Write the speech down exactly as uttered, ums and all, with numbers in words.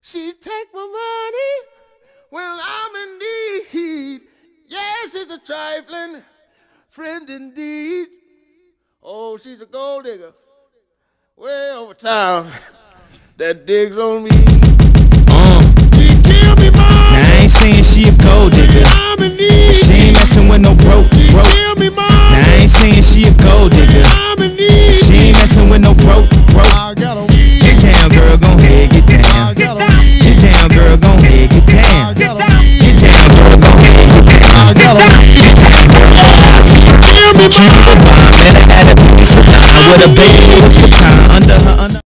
She take my money when I'm in need. Yes, she's a trifling friend indeed. Oh, she's a gold digger way over town that digs on me. Uh. She give me money. Now I ain't saying she a gold digger, I'm in need. but she ain't messing with no broke, broke. Give me money. Now I ain't saying she a gold digger, I'm in but need. she ain't messing with no broke, broke. I got a Get down, girl, gon' head, get down. Get down, girl, gon' head, get down. Get down, girl, gon' head, get down. Get down, girl, gon' head, get down. With a baby, with a time under her, under.